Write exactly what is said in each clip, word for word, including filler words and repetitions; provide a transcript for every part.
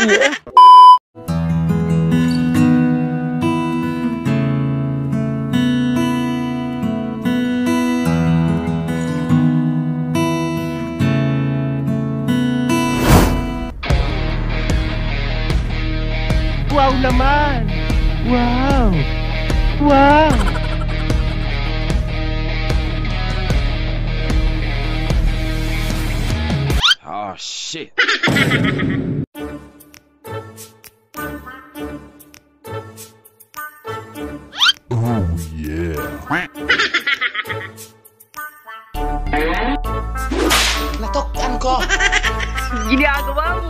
yeah. Wow naman! Wow! Wow! Oh shit! Oh yeah. Natukan ko! Ginagawa mo!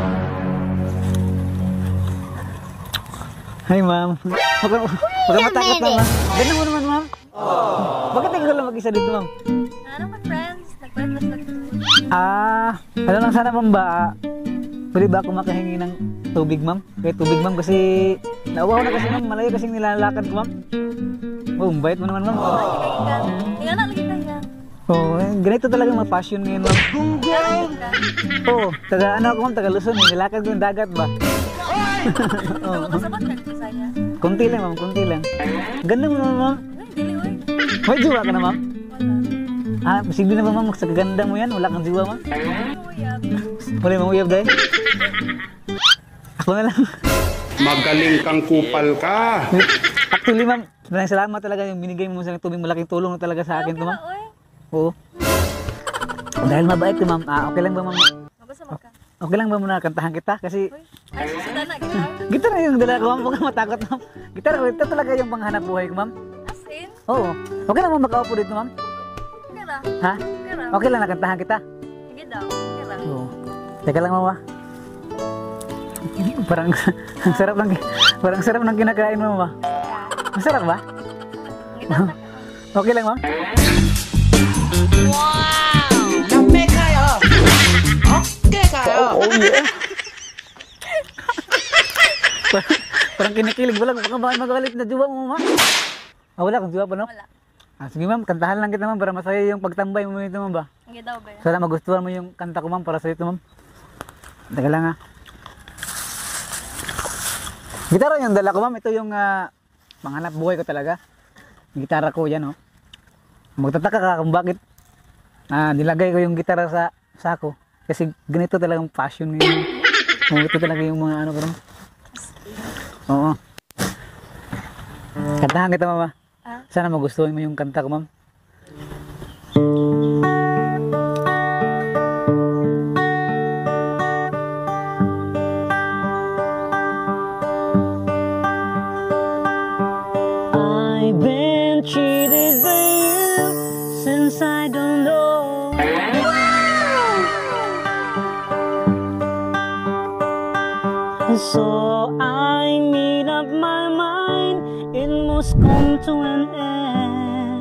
Hi, ma'am. Huwag ka, huwag ka matakot, ma'am. Ganda mo naman, ma'am. Bakit ikaw lang mag-isa dito, ma'am? Ano ba, friends? Nag-breakfast lang. Ah, ano lang sana, ma'am ba? Pwede ba ako makahingi ng tubig, ma'am? Kaya tubig, ma'am, kasi nauwaw na kasi, ma'am. Malayo kasing nilalakad ko, ma'am. Oh, bait mo naman, ma'am. Kaya na, lagi kaya. Oh, eh, ganito talaga mga passion ngayon, ma'am. Oo, oh, taga ano ako, ma'am, taga Luzon. Eh. Nilakad ko yung dagat ba? Ikaw magkasabat ka dito saya. Kunti lang, ma'am, kunti lang. Ganda mo naman, ma'am. Ay, dili, oy. May jiwa ka na, ma'am? Wala. Ah, posible na ba, ma'am? Sa kaganda mo yan, wala kang jiwa, ma'am? Uyab. Wala yung uyab dahil? Ako na lang. Magaling kang kupal ka! Actually, ma'am, maraming salamat talaga yung binigay mo sa tubig. Malaking tulong na talaga sa akin to, ma'am. Oy. Oo. Dahil mabait ko, ma'am. Ah, okay lang ba, ma'am? Mabasamag ka. Okay lang ba muna kantahan kita? Kasi Uy. Ay, susundan na, gitar. gitar na yung dala ko, ma'am. Huwag kang matakot, ma'am. Gitar, ito talaga yung panghanap buhay ko, ma'am. As in? Oo. Okay lang, ma'am, makaupo dito, ma'am. Okay ra. Ha? Okay ra. Okay lang, nakantahan kita. Sige daw. Okay ra. Oo. Teka lang, mama. Parang ang sarap ng parang sarap ng kinakain mo, mama. Masarap ba? Gitar na ka. Okay lang, ma'am. Dami kayo! Okay kayo! Oh, yeah. parang, parang kinikilig. Wala, baka bakit magalit na juwa mo, mama. Ah, wala kang juwa pa, no? Wala. Ah, sige, ma'am. Kantahan lang kita, ma'am, para masaya yung pagtambay mo nito, ma'am, ba? Sige daw, be. Sana magustuhan mo yung kanta ko, ma'am, para sa ito, ma'am. Teka lang, ha. Gitara yung dala ko, ma'am. Ito yung uh, panghanap buhay ko talaga. Yung gitara ko, yan, oh. Magtataka ka kung bakit ah, nilagay ko yung gitara sa sako. Kasi ganito talagang passion ngayon. Oh, ito talaga yung mga ano ko, ma'am. Oo. Kantahan kita, mama. Ah? Sana magustuhan mo yung kanta ko, ma'am. I've been cheated by you since I don't know. So I made up my mind, it must come to an end.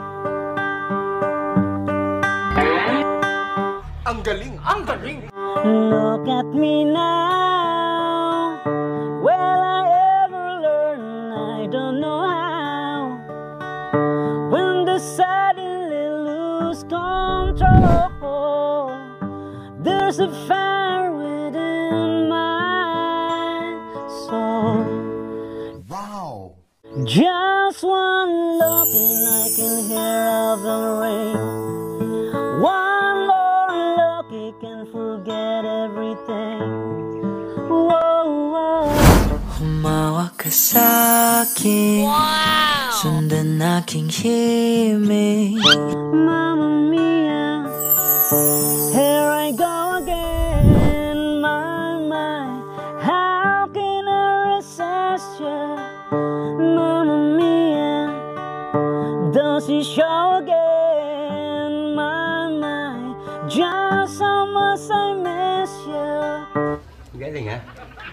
Ang galing! Ang galing! Look at me now. Will I ever learn? I don't know how. When the suddenly lose control, there's a fire within my soul. Wow! Just one look and I can hear of the rain. One more look, you can forget everything. Whoa, whoa. Humawak ka sa'kin, sundan aking himig. Mamma mia, here I go again. My, my, how can I resist you? Mamma mia, does it show again? My, my, just how much I miss you. Galing, ha?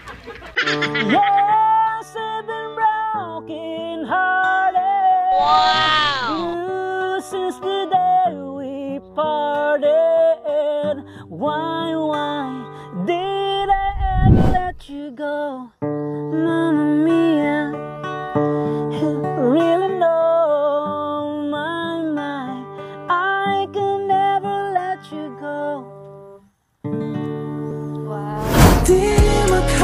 Yes, I've been broken hearted. Wow. Blue since the day we parted. Why, why did I ever let you go? Mamma mia, really no, my, my, I could never let you go. Wow. Di mo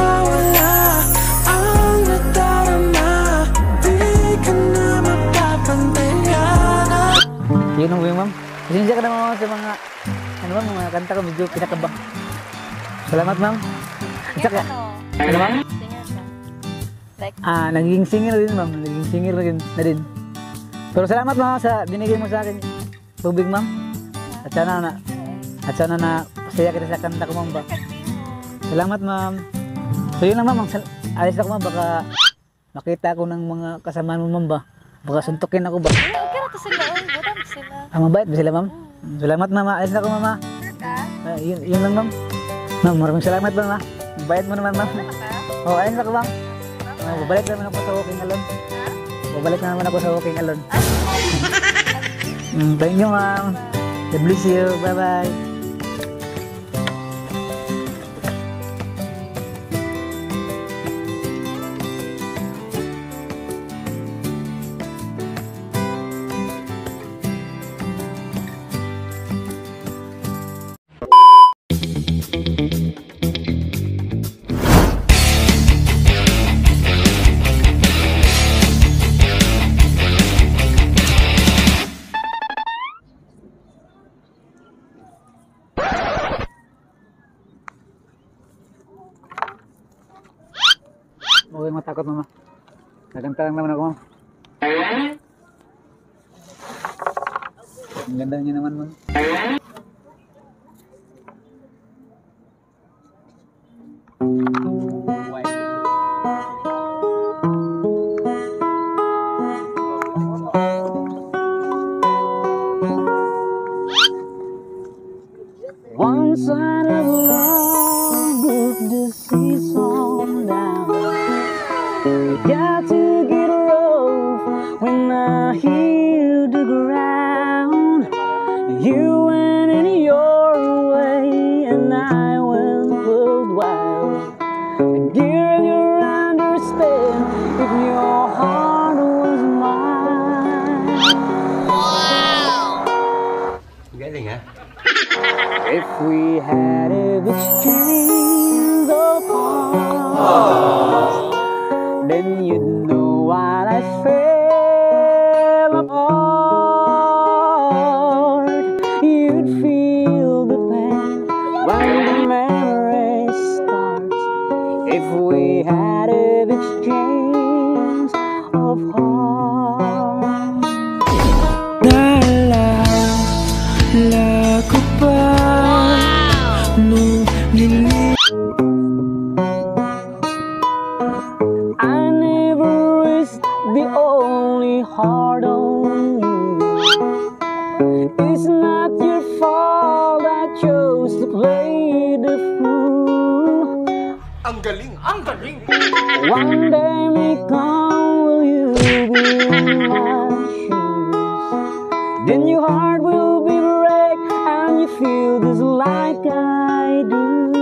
Yun ang ma'am. Pasensya ka na ma'am sa mga, ano ma'am, mga kanta ko medyo pinakabang. Salamat ma'am. At saka, Ano? ano ma'am? Singer ka. Like, Ah, naging singer na din ma'am, naging singer na din, na din. Pero salamat ma'am sa binigay mo sa akin tubig ma'am. At sana na, at sana na pasaya kita sa kanta ko ma'am ba. Salamat ma'am. So yun lang ma'am, ang sal- alis ako ma'am, baka makita ako ng mga kasamaan mo ma'am ba. Baka suntukin ako ba. Ay, okay na to sila. Oy, butan sila. Ah, mabait ba sila ma'am? Salamat ma'am, alis na ako ma'am. ah. Sure ka? Ah, yun, yun lang ma'am. Ma'am, maraming salamat ma'am ah. Mabait mo naman ma'am. Ano ka? Oh, ayun na ako ma'am. Ah, babalik naman ako sa walking alone. Babalik na naman ako sa walking alone. Mm, thank you ma'am. God bless you. Bye bye. Huwag kayong matakot mama. Naganta lang naman ako ma'am. Ang ganda niya naman ma'am. Once I never looked the season down. I got to get rough when I hit the ground. You went in your way and I went worldwide. I give you understand if your heart was mine. Galing ha? If we had exchanged of hearts, then you'd know what I fell apart. You'd feel the pain when the memory starts. If we had an exchange of hearts. Naalala ko pa nung nili I never risked the only heart on you. It's not your fault I chose to play the fool. Ang galing! Ang galing! One day may come, will you be in my shoes? Then your heart will be wrecked and you feel just like I do.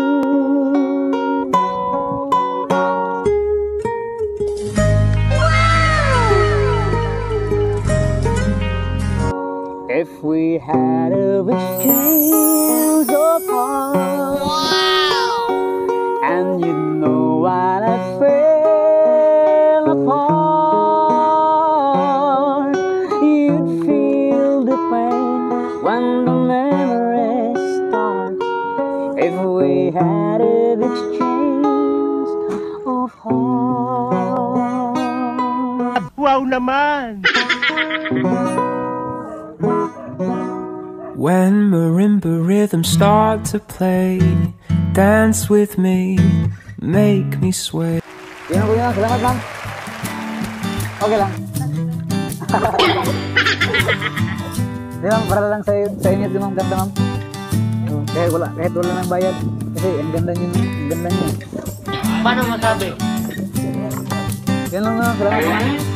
If we had a exchange of hearts, and you know what I fell apart, you'd feel the pain when the memory starts. If we had an exchange of hearts. Wow naman! When marimba rhythms start to play, dance with me, make me sway. Yan ako yun, salamat ma'am. Okay lang. Di ma'am, para lang sa, sa inyo si ma'am ganda ma'am. So, kahit wala, kahit wala ng bayad. Kasi ang ganda niyo, ang ganda niyo. Paano masabi? Yan lang ma'am, salamat ma'am.